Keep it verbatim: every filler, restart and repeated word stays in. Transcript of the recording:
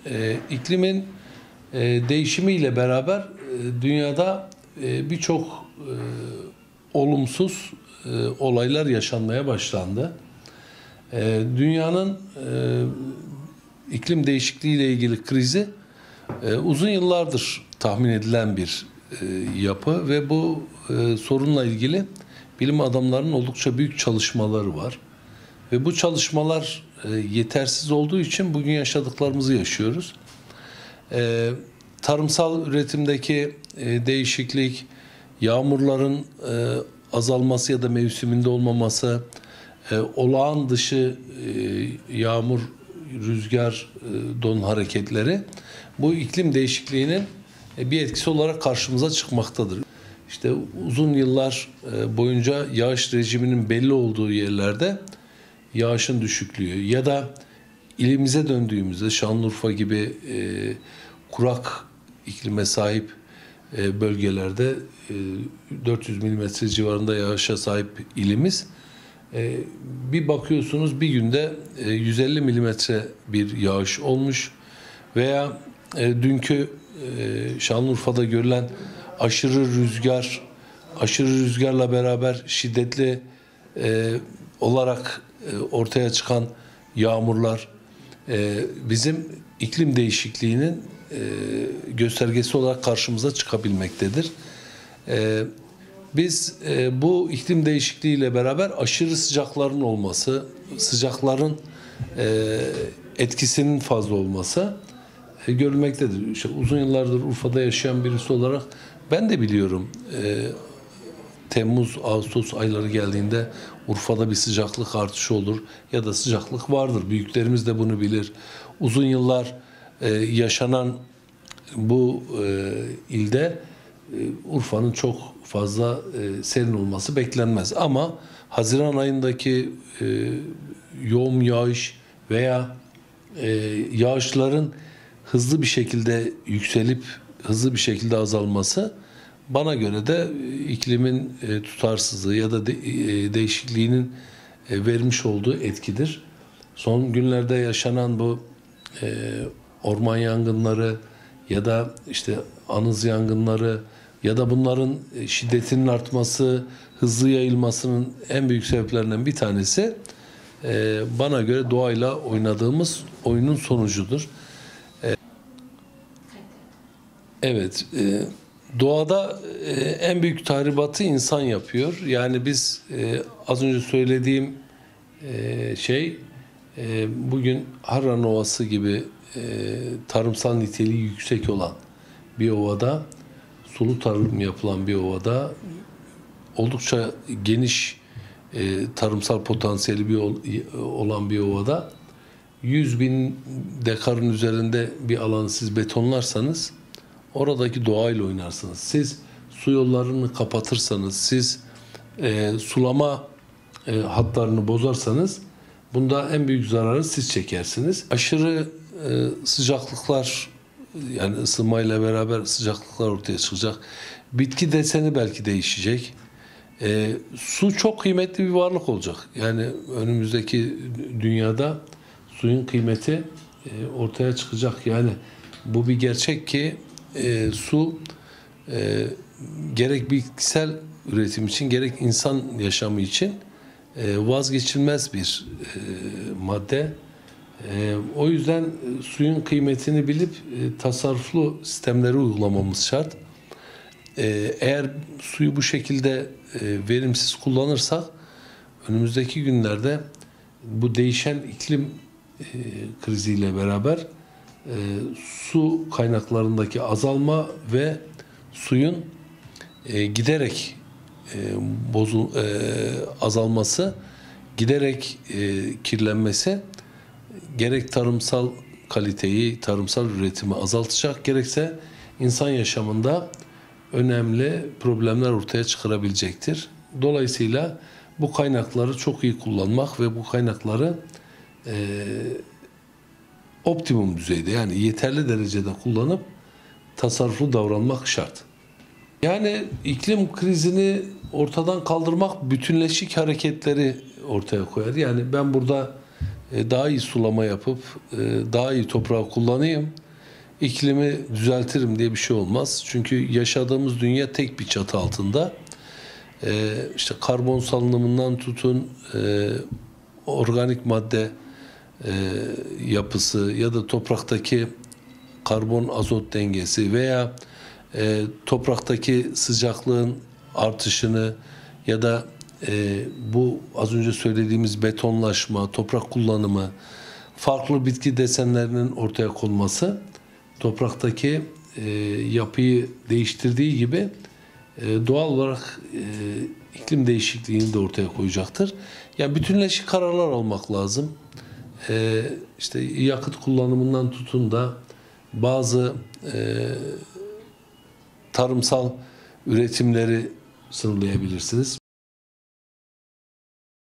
e, iklimin e, değişimiyle beraber e, dünyada e, birçok e, olumsuz e, olaylar yaşanmaya başlandı. E, dünyanın e, iklim değişikliği ile ilgili krizi e, uzun yıllardır tahmin edilen bir e, yapı ve bu e, sorunla ilgili bilim adamlarının oldukça büyük çalışmaları var. Ve bu çalışmalar e, yetersiz olduğu için bugün yaşadıklarımızı yaşıyoruz. E, tarımsal üretimdeki e, değişiklik, yağmurların e, azalması ya da mevsiminde olmaması, e, olağan dışı e, yağmur, rüzgar, e, don hareketleri bu iklim değişikliğinin e, bir etkisi olarak karşımıza çıkmaktadır. İşte uzun yıllar e, boyunca yağış rejiminin belli olduğu yerlerde yağışın düşüklüğü ya da ilimize döndüğümüzde Şanlıurfa gibi e, kurak iklime sahip e, bölgelerde e, dört yüz milimetre civarında yağışa sahip ilimiz, e, bir bakıyorsunuz bir günde e, yüz elli milimetre bir yağış olmuş veya e, dünkü e, Şanlıurfa'da görülen aşırı rüzgar, aşırı rüzgarla beraber şiddetli e, olarak e, ortaya çıkan yağmurlar e, bizim iklim değişikliğinin e, göstergesi olarak karşımıza çıkabilmektedir. E, biz e, bu iklim değişikliğiyle beraber aşırı sıcakların olması, sıcakların e, etkisinin fazla olması e, görülmektedir. İşte uzun yıllardır Urfa'da yaşayan birisi olarak ben de biliyorum. E, Temmuz, Ağustos ayları geldiğinde Urfa'da bir sıcaklık artışı olur ya da sıcaklık vardır. Büyüklerimiz de bunu bilir. Uzun yıllar e, yaşanan bu e, ilde e, Urfa'nın çok fazla e, serin olması beklenmez. Ama Haziran ayındaki e, yoğun yağış veya e, yağışların hızlı bir şekilde yükselip hızlı bir şekilde azalması bana göre de iklimin e, tutarsızlığı ya da de, e, değişikliğinin e, vermiş olduğu etkidir. Son günlerde yaşanan bu e, orman yangınları ya da işte anız yangınları ya da bunların şiddetinin artması, hızlı yayılmasının en büyük sebeplerinden bir tanesi e, bana göre doğayla oynadığımız oyunun sonucudur. E, evet. E, Doğada e, en büyük tahribatı insan yapıyor. Yani biz e, az önce söylediğim e, şey e, bugün Harran Ovası gibi e, tarımsal niteliği yüksek olan bir ovada, sulu tarım yapılan bir ovada, oldukça geniş e, tarımsal potansiyeli bir olan bir ovada yüz bin dekarın üzerinde bir alanı siz betonlarsanız oradaki doğayla oynarsınız. Siz su yollarını kapatırsanız, siz e, sulama e, hatlarını bozarsanız bunda en büyük zararı siz çekersiniz. Aşırı e, sıcaklıklar, yani ısınmayla beraber sıcaklıklar ortaya çıkacak. Bitki deseni belki değişecek. E, su çok kıymetli bir varlık olacak. Yani önümüzdeki dünyada suyun kıymeti e, ortaya çıkacak. Yani bu bir gerçek ki E, su e, gerek bitkisel üretim için gerek insan yaşamı için e, vazgeçilmez bir e, madde. E, o yüzden suyun kıymetini bilip e, tasarruflu sistemleri uygulamamız şart. E, eğer suyu bu şekilde e, verimsiz kullanırsak önümüzdeki günlerde bu değişen iklim e, kriziyle beraber E, su kaynaklarındaki azalma ve suyun e, giderek e, bozu e, azalması, giderek e, kirlenmesi gerek tarımsal kaliteyi, tarımsal üretimi azaltacak, gerekse insan yaşamında önemli problemler ortaya çıkarabilecektir. Dolayısıyla bu kaynakları çok iyi kullanmak ve bu kaynakları e, optimum düzeyde, yani yeterli derecede kullanıp tasarruflu davranmak şart. Yani iklim krizini ortadan kaldırmak bütünleşik hareketleri ortaya koyar. Yani ben burada e, daha iyi sulama yapıp e, daha iyi toprağı kullanayım, iklimi düzeltirim diye bir şey olmaz. Çünkü yaşadığımız dünya tek bir çatı altında. E, işte karbon salınımından tutun, e, organik madde e, yapısı ya da topraktaki karbon azot dengesi veya e, topraktaki sıcaklığın artışını ya da e, bu az önce söylediğimiz betonlaşma, toprak kullanımı, farklı bitki desenlerinin ortaya konması topraktaki e, yapıyı değiştirdiği gibi e, doğal olarak e, iklim değişikliğini de ortaya koyacaktır. Yani bütünleşik kararlar almak lazım. E, işte yakıt kullanımından tutun da bazı e, tarımsal üretimleri sınırlayabilirsiniz.